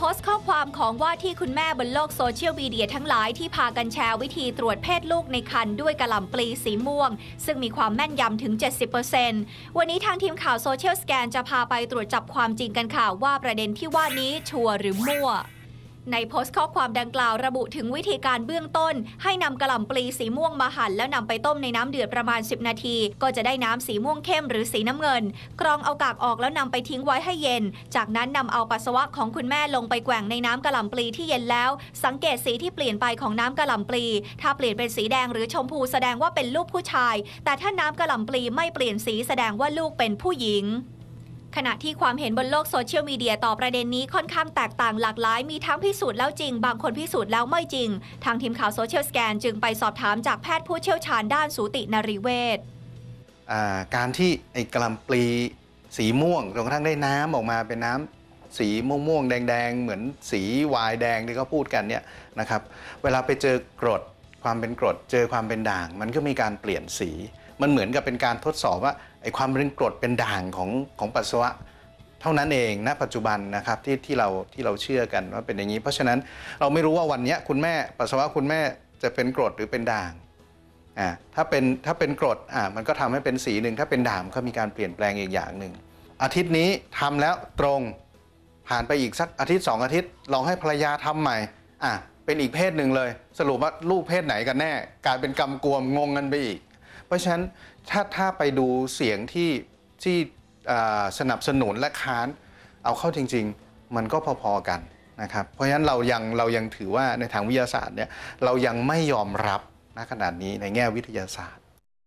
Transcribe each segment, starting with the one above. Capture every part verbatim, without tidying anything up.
สต์ข้อความของว่าที่คุณแม่บนโลกโซเชียลมีเดียทั้งหลายที่พากันแชร์วิธีตรวจเพศลูกในครรภ์ด้วยกะหล่ำปลีสีม่วงซึ่งมีความแม่นยำถึง เจ็ดสิบเปอร์เซ็นต์ วันนี้ทางทีมข่าวโซเชียลสแกนจะพาไปตรวจจับความจริงกันค่ะว่าประเด็นที่ว่านี้ชัวร์หรือมั่วในโพสต์ข้อความดังกล่าวระบุถึงวิธีการเบื้องต้นให้นำกะหล่ำปลีสีม่วงมาหั่นแล้วนำไปต้มในน้ำเดือดประมาณสิบนาทีก็จะได้น้ำสีม่วงเข้มหรือสีน้ำเงินกรองเอากากออกแล้วนำไปทิ้งไว้ให้เย็นจากนั้นนำเอาปัสสาวะของคุณแม่ลงไปแกว่งในน้ำกะหล่ำปลีที่เย็นแล้วสังเกตสีที่เปลี่ยนไปของน้ำกะหล่ำปลีถ้าเปลี่ยนเป็นสีแดงหรือชมพูแสดงว่าเป็นลูกผู้ชายแต่ถ้าน้ำกะหล่ำปลีไม่เปลี่ยนสีแสดงว่าลูกเป็นผู้หญิงขณะที่ความเห็นบนโลกโซเชียลมีเดียต่อประเด็นนี้ค่อนข้างแตกต่างหลากหลายมีทั้งพิสูจน์แล้วจริงบางคนพิสูจน์แล้วไม่จริงทางทีมข่าวโซเชียลสแกนจึงไปสอบถามจากแพทย์ผู้เชี่ยวชาญด้านสูตินรีเวชการที่ไอ้กะหล่ำปลีสีม่วงจนกระทั่งได้น้ำออกมาเป็นน้ำสีม่วงๆแดงๆเหมือนสีวายแดงที่เขาพูดกันเนี่ยนะครับเวลาไปเจอกรดความเป็นกรดเจอความเป็นด่างมันก็มีการเปลี่ยนสีมันเหมือนกับเป็นการทดสอบว่าไอ้ความเป็นกรดเป็นด่างของของปัสสาวะเท่านั้นเองณปัจจุบันนะครับที่ที่เราที่เราเชื่อกันว่าเป็นอย่างนี้เพราะฉะนั้นเราไม่รู้ว่าวันนี้คุณแม่ปัสสาวะคุณแม่จะเป็นกรดหรือเป็นด่างอ่าถ้าเป็นถ้าเป็นกรดอ่ามันก็ทำให้เป็นสีหนึ่งถ้าเป็นด่างก็มีการเปลี่ยนแปลงอีกอย่างหนึ่งอาทิตย์นี้ทำแล้วตรงผ่านไปอีกสักอาทิตย์สองอาทิตย์ลองให้ภรรยาทำใหม่อ่าเป็นอีกเพศหนึ่งเลยสรุปว่าลูกเพศไหนกันแน่กลายเป็นกำกวมงงกันไปอีกเพราะฉะนั้นถ้าถ้าไปดูเสียงที่ที่สนับสนุนและค้านเอาเข้าจริงๆมันก็พอๆกันนะครับเพราะฉะนั้นเรายังเรายังถือว่าในทางวิทยาศาสตร์เนี่ยเรายังไม่ยอมรับณขนาดนี้ในแง่วิทยาศาสตร์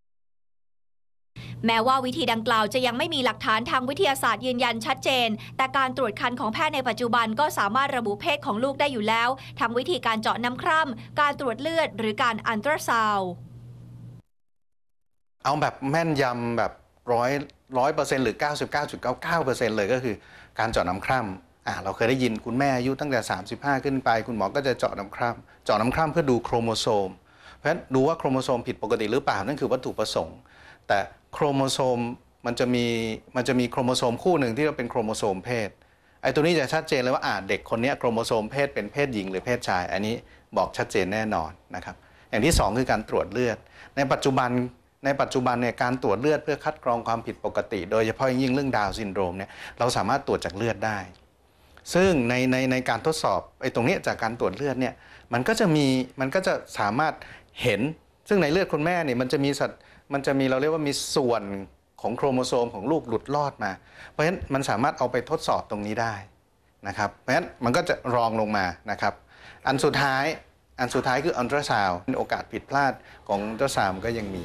แม้ว่าวิธีดังกล่าวจะยังไม่มีหลักฐานทางวิทยาศาสตร์ยืนยันชัดเจนแต่การตรวจครรภ์ของแพทย์ในปัจจุบันก็สามารถระบุเพศของลูกได้อยู่แล้วทั้งวิธีการเจาะน้ำคร่ำการตรวจเลือดหรือการอัลตราซาวด์เอาแบบแม่นยำแบบร้อยร้อยเปอร์เซ็นต์หรือ เก้าสิบเก้าจุดเก้าเก้าเปอร์เซ็นต์ เลยก็คือการเจาะน้ำคร่ำอ่าเราเคยได้ยินคุณแม่อายุตั้งแต่สามสิบห้าขึ้นไปคุณหมอก็จะเจาะน้ำคร่ำเจาะน้ำคร่ำเพื่อดูโครโมโซมเพราะฉะนั้นดูว่าโครโมโซมผิดปกติหรือเปล่านั่นคือวัตถุประสงค์แต่โครโมโซมมันจะมีมันจะมีโครโมโซมคู่หนึ่งที่เราเป็นโครโมโซมเพศไอ้ตัวนี้จะชัดเจนเลยว่าอ่าเด็กคนนี้โครโมโซมเพศเป็นเพศหญิงหรือเพศชายอันนี้บอกชัดเจนแน่นอนนะครับอย่างที่สองคือการตรวจเลือดในปัจจุบันในปัจจุบันเนี่ยการตรวจเลือดเพื่อคัดกรองความผิดปกติโดยเฉพาะยิ่งเรื่องดาวน์ซินโดรมเนี่ยเราสามารถตรวจจากเลือดได้ซึ่งในในในการทดสอบไอ้ตรงนี้จากการตรวจเลือดเนี่ยมันก็จะมีมันก็จะสามารถเห็นซึ่งในเลือดคุณแม่เนี่ยมันจะมีสัตว์มันจะมีเราเรียกว่ามีส่วนของโครโมโซมของลูกหลุดรอดมาเพราะฉะนั้นมันสามารถเอาไปทดสอบตรงนี้ได้นะครับเพราะฉะนั้นมันก็จะรองลงมานะครับอันสุดท้ายอันสุดท้ายคืออัลตราซาวด์โอกาสผิดพลาดของอัลตราซาวด์ก็ยังมี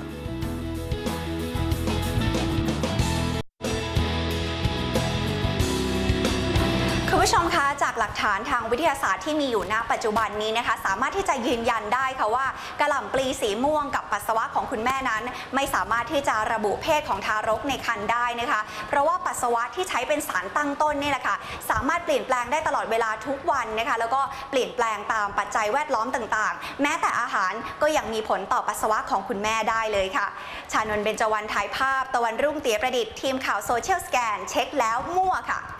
คุณผู้ชมคะจากหลักฐานทางวิทยาศาสตร์ที่มีอยู่ณปัจจุบันนี้นะคะสามารถที่จะยืนยันได้ค่ะว่ากะหล่ำปลีสีม่วงกับปัสสาวะของคุณแม่นั้นไม่สามารถที่จะระบุเพศของทารกในครรภ์ได้นะคะเพราะว่าปัสสาวะที่ใช้เป็นสารตั้งต้นนี่แหละค่ะสามารถเปลี่ยนแปลงได้ตลอดเวลาทุกวันนะคะแล้วก็เปลี่ยนแปลงตามปัจจัยแวดล้อมต่างๆแม้แต่อาหารก็ยังมีผลต่อปัสสาวะของคุณแม่ได้เลยค่ะชานนท์ เบญจวรรณถ่ายภาพตะวันรุ่งเตี๋ยประดิษฐ์ทีมข่าวโซเชียลสแกนเช็คแล้วมั่วค่ะ